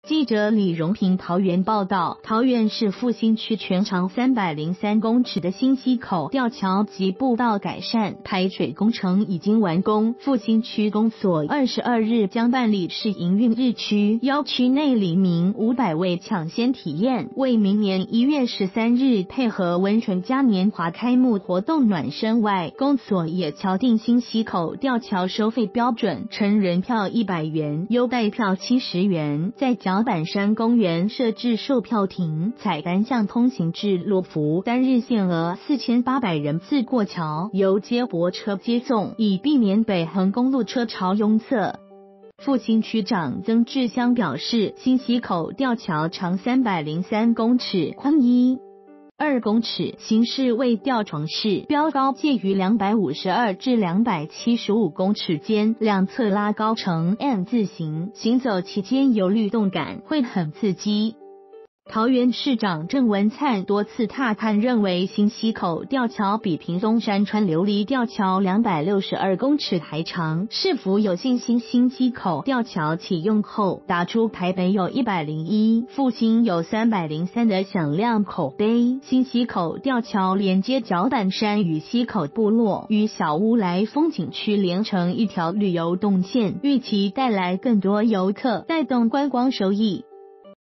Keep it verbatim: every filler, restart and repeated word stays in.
记者李荣平桃园报道，桃园市复兴区全长三百零三公尺的新溪口吊桥及步道改善排水工程已经完工。复兴区公所二十二日将办理试营运日区，邀区内里民五百位抢先体验，为明年一月十三日配合温泉嘉年华开幕活动暖身外，公所也敲定新溪口吊桥收费标准，成人票一百元，优待票七十元，在脚板山公园设置售票亭，采单向通行至罗浮，单日限额四千八百人次过桥，由接驳车接送，以避免北横公路车潮拥塞。复兴区长曾志香表示，新溪口吊桥长三百零三公尺，宽一二公尺，形式为吊床式，标高介于两百五十二至两百七十五公尺间，两侧拉高成 M 字形，行走期间有律动感，会很刺激。桃园市长郑文灿多次踏勘，认为新溪口吊桥比屏东山川琉璃吊桥两百六十二公尺还长，是否有信心新溪口吊桥启用后，打出台北有一百零一，复兴有三百零三的响亮口碑。新溪口吊桥连接脚板山与溪口部落，与小乌来风景区连成一条旅游动线，预期带来更多游客，带动观光收益。